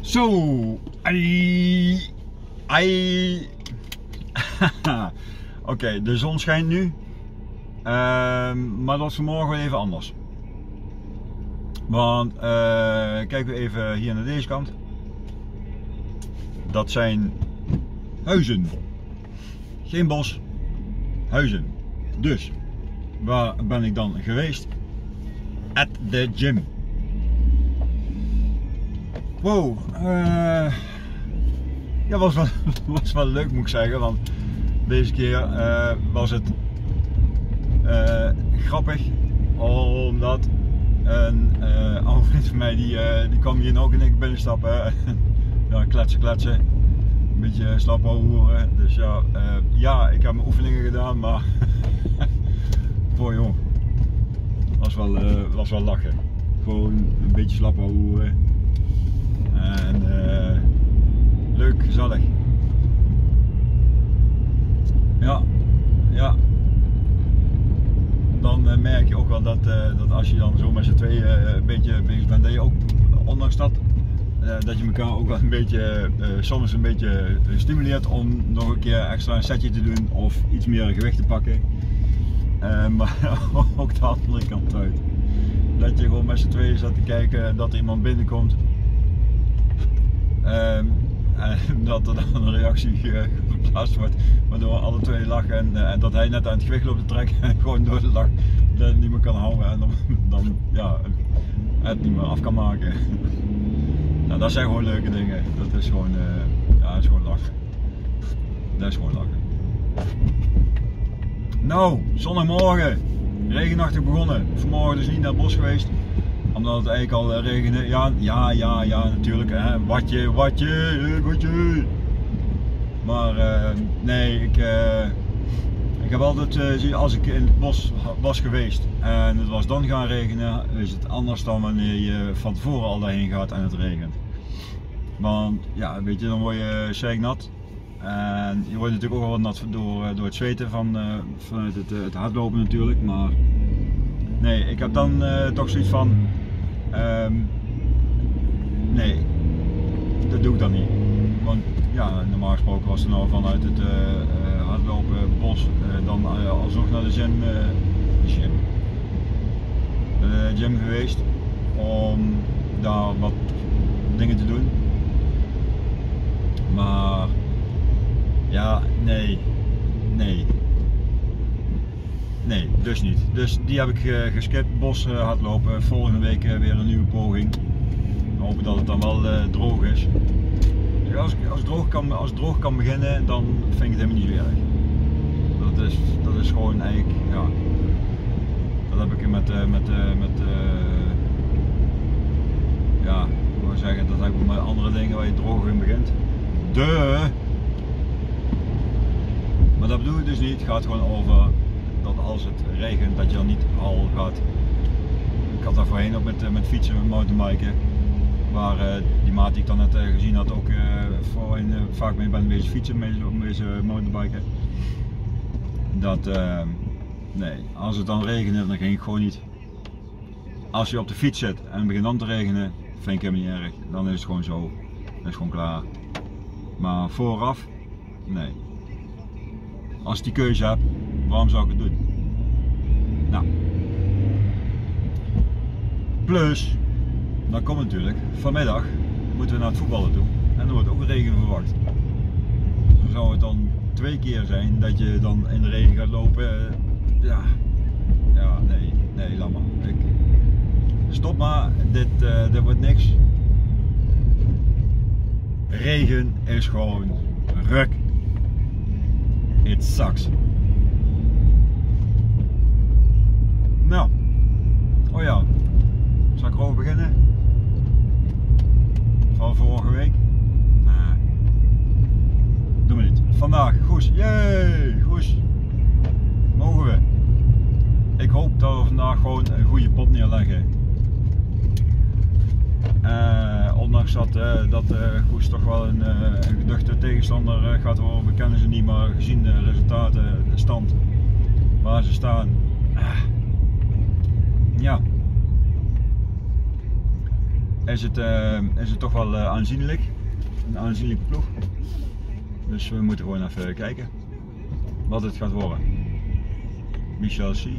Zo, Oké, de zon schijnt nu, maar dat was vanmorgen wel even anders. Want kijken we even hier naar deze kant. Dat zijn huizen, geen bos, huizen. Dus, waar ben ik dan geweest? At the gym. Wow, ja, was wel leuk, moet ik zeggen, want deze keer was het grappig, omdat een oude vriend van mij die kwam hier nog en ik binnenstappen. Ja, kletsen, een beetje slap horen. Dus ja, ik heb mijn oefeningen gedaan, maar voor joh, was wel lachen. Gewoon een beetje slap horen. En leuk, gezellig. Ja. Dan merk je ook wel dat als je dan zo met z'n tweeën een beetje bezig bent, dat je ook, ondanks dat je elkaar ook wel een beetje, soms een beetje stimuleert om nog een keer extra een setje te doen of iets meer gewicht te pakken. Maar ook de andere kant uit. Dat je gewoon met z'n tweeën staat te kijken dat er iemand binnenkomt. En dat er dan een reactie geplaatst wordt, waardoor alle twee lachen en dat hij net aan het gewicht loopt te trekken en gewoon door de lach dat niet meer kan houden en dan ja, het niet meer af kan maken. Nou, dat zijn gewoon leuke dingen. Dat is gewoon, ja, dat is gewoon lachen. Dat is gewoon lachen. Nou, zondagmorgen, regenachtig begonnen. Vanmorgen dus niet naar het bos geweest. Omdat het eigenlijk al regende. Ja, natuurlijk. Hè. Watje. Maar nee, ik heb altijd, als ik in het bos was geweest en het was dan gaan regenen, is het anders dan wanneer je van tevoren al daarheen gaat en het regent. Want ja, weet je, dan word je zeiknat. En je wordt natuurlijk ook wel nat door het zweten vanuit het hardlopen natuurlijk. Maar nee, ik heb dan toch zoiets van, nee, dat doe ik dan niet. Want ja, normaal gesproken was het nou vanuit het hardlopen bos dan alsnog naar de gym geweest om daar wat dingen te doen. Maar ja, nee, dus niet. Dus die heb ik geskipt, bos hardlopen. Volgende week weer een nieuwe poging. We hopen dat het dan wel droog is. Dus als het droog kan beginnen, dan vind ik het helemaal niet zo erg. Dat is gewoon eigenlijk, ja, dat heb ik ja, ik wil zeggen, dat heb ik met andere dingen waar je droog in begint. Maar dat bedoel ik dus niet. Het gaat gewoon over dat als het regent, dat je dan niet al gaat. Ik had daar voorheen ook met fietsen, met mountainbiken. Waar die maat die ik dan net gezien had ook voorheen vaak mee ben bezig fietsen, mee mountainbiken. Dat, nee, als het dan regent, dan ging ik gewoon niet. Als je op de fiets zit en het begint dan te regenen, vind ik helemaal niet erg. Dan is het gewoon zo. Dat is gewoon klaar. Maar vooraf, nee. Als ik die keuze heb, waarom zou ik het doen? Nou. Plus, dan komt natuurlijk, vanmiddag moeten we naar het voetballen toe. En er wordt ook regen verwacht. Dus zou het dan 2 keer zijn dat je dan in de regen gaat lopen. Ja, nee, laat maar. Stop maar, dit wordt niks. Regen is gewoon ruk. It sucks. Nou, oh ja, zal ik erover beginnen? Van vorige week? Nee, doe maar niet. Vandaag, Goes, yay, Goes, mogen we. Ik hoop dat we vandaag gewoon een goede pot neerleggen. Ondanks dat Goes toch wel een geduchte tegenstander gaat worden, we kennen ze niet, maar gezien de resultaten, de stand waar ze staan, ja, is het toch wel aanzienlijk. Een aanzienlijke ploeg. Dus we moeten gewoon even kijken wat het gaat worden. We shall see.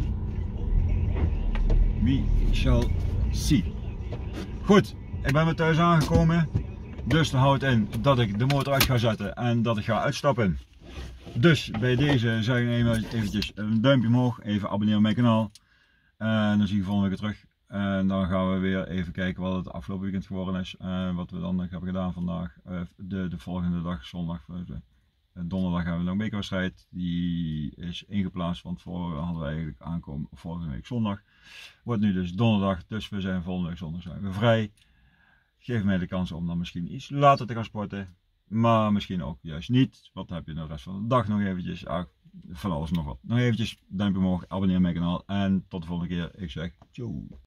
We shall see. Goed, ik ben weer thuis aangekomen. Dus dan houdt in dat ik de motor uit ga zetten en dat ik ga uitstappen. Dus bij deze zeg ik eventjes een duimpje omhoog, even abonneren op mijn kanaal. En dan zie je volgende week terug. En dan gaan we weer even kijken wat het afgelopen weekend geworden is. Wat we dan hebben gedaan vandaag. De volgende dag, zondag. Donderdag hebben we nog een bekerwedstrijd. Die is ingeplaatst, want vorige hadden we eigenlijk aankomen volgende week zondag. Wordt nu dus donderdag, dus we zijn volgende week zondag zijn we vrij. Geef mij de kans om dan misschien iets later te gaan sporten. Maar misschien ook juist niet. Wat heb je de rest van de dag nog eventjes? Van alles nog wat. Nog eventjes duimpje omhoog, abonneer op mijn kanaal. En tot de volgende keer. Ik zeg tjoe.